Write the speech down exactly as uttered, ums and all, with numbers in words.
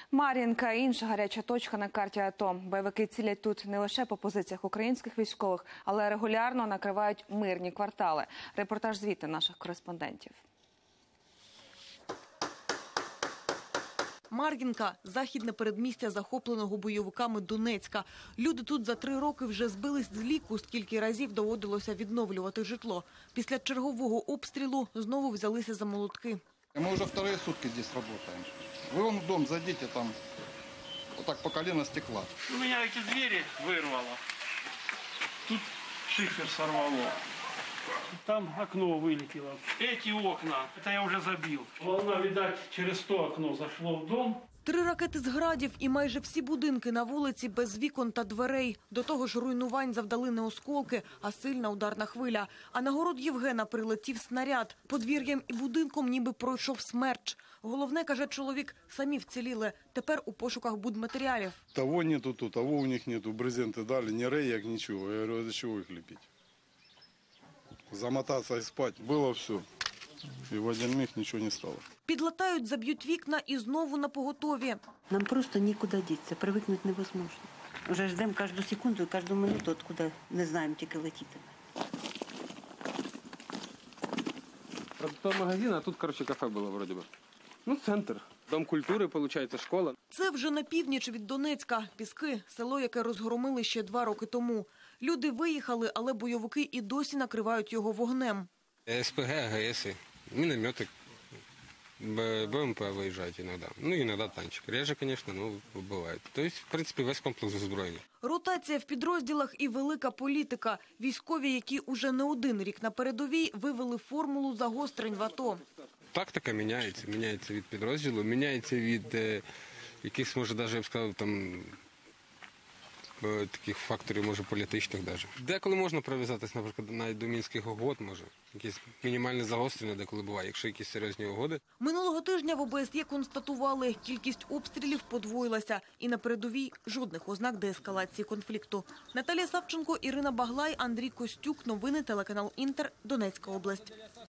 Мар'їнка – інша гаряча точка на карті АТО. Бойовики цілять тут не лише по позиціях українських військових, але регулярно накривають мирні квартали. Репортаж звідти наших кореспондентів. Мар'їнка – західне передмістя захопленого бойовиками Донецька. Люди тут за три роки вже збились з ліку, скільки разів доводилося відновлювати житло. Після чергового обстрілу знову взялися за молотки. Мы уже вторые сутки здесь работаем. Вы вон в дом зайдите, там вот так по колено стекла. У меня эти двери вырвало. Тут шифер сорвало. Там окно вылетело. Эти окна, это я уже забил. Волна, видать, через то окно зашло в дом. Три ракети з градів і майже всі будинки на вулиці без вікон та дверей. До того ж руйнувань завдали не осколки, а сильна ударна хвиля. А на город Євгена прилетів снаряд. Подвір'ям і будинком ніби пройшов смерч. Головне, каже чоловік, самі вціліли. Тепер у пошуках будматеріалів. Того нету тут, того у них нету. Брезенти дали, ні рейок, нічого. Я говорю, а за чого їх ліпити? Замотатися і спати. Було все. І в один миг нічого не стало. Підлатають, заб'ють вікна і знову на поготові. Нам просто нікуди дітися, привикнути невозможно. Вже ждемо кожну секунду і кожну минуту, откуда не знаємо, тільки летіти. Продуктовый магазин, а тут, короче, кафе было вроде бы. Ну, центр. Дом культури, получается, школа. Це вже на північ від Донецька. Піски – село, яке розгромили ще два роки тому. Люди виїхали, але бойовики і досі накривають його вогнем. СПГ, АГСи, минометы, БМП выезжают иногда. Ну, иногда танчик. Реже, конечно, но бывает. То есть, в принципе, весь комплекс озброєння. Ротація в підрозділах і велика політика. Військові, які уже не один рік на передовій, вивели формулу загострень в АТО. Тактика міняється. Міняється від підрозділу, міняється від е, якихось, може, навіть, я б сказав, там, е, таких факторів, може, політичних навіть. Деколи можна прив'язатись, наприклад, навіть до мінських угод, може. Якісь мінімальне загострення деколи буває, якщо якісь серйозні угоди. Минулого тижня в ОБСЄ констатували, кількість обстрілів подвоїлася. І на передовій жодних ознак деескалації конфлікту. Наталія Савченко, Ірина Баглай, Андрій Костюк. Новини телеканал Інтер. Донецька область.